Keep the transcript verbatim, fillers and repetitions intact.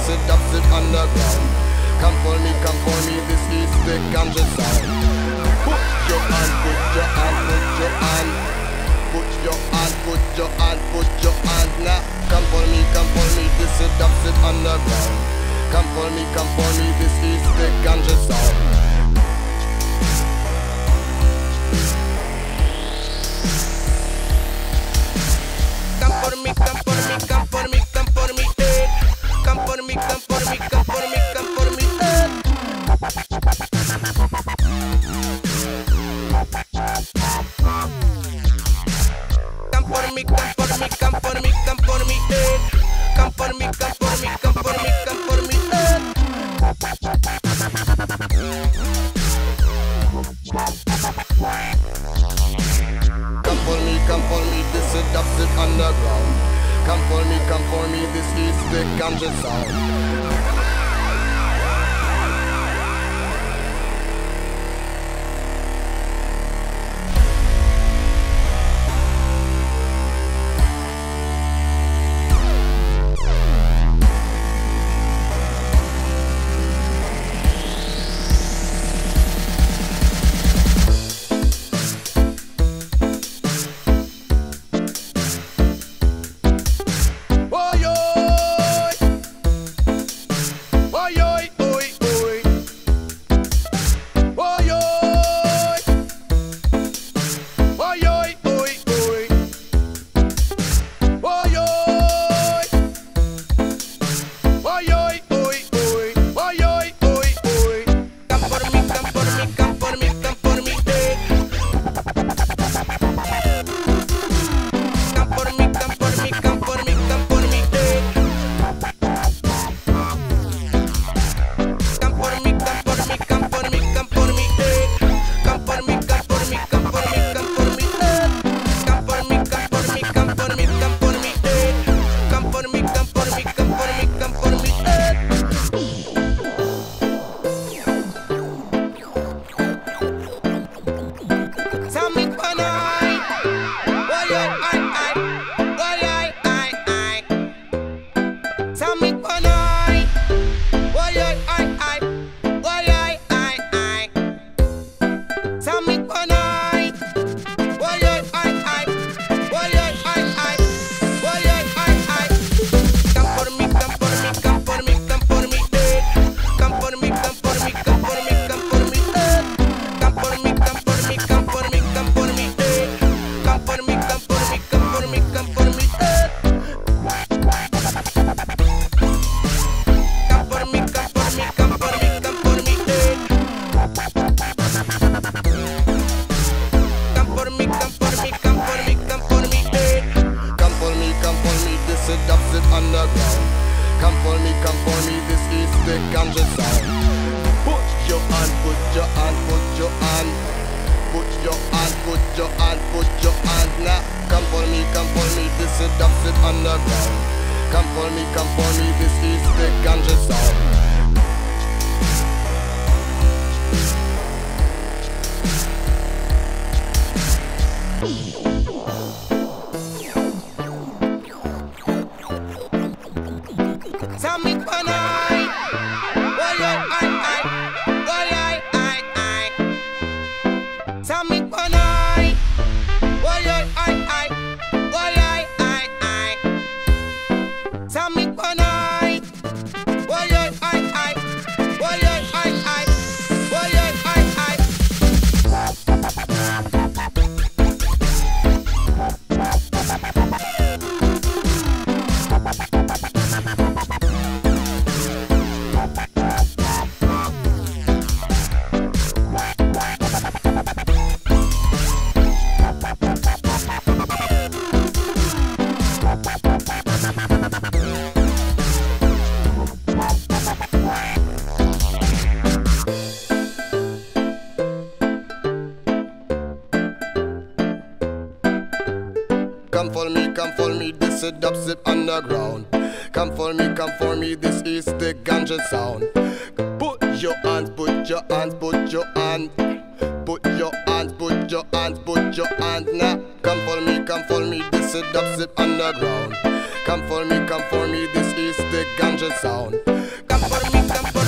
is dubstep underground. Come for me, come for me, this is the ganja sound. Put your hand, put your hand, put your hand. Put your hand, put your hand, put your hand now. Come for me, come for me, this is dubstep underground. Come for me, come for me, this is the ganja sound. Come for me, come for me, come for me, come for me, eh. Come for me, come for me, come for me, come for me, eh. Come for me, come for me, come for me, come for me, eh. Come for me, come for me, come for me, come for me, eh. Come for me, come for me, this is dubstep underground. Come for me, come for me, this is the ganja sound. Come for me, come for me, this is dubstep underground. Come for me, come for me, this is the ganja sound. Put your hands, put your hands, put your hands. Put your hands, put your hands, put your hands now. Come for me, come for me, this is dubstep underground. Come for me, come for me, this is the ganja sound. Come for me, come for me.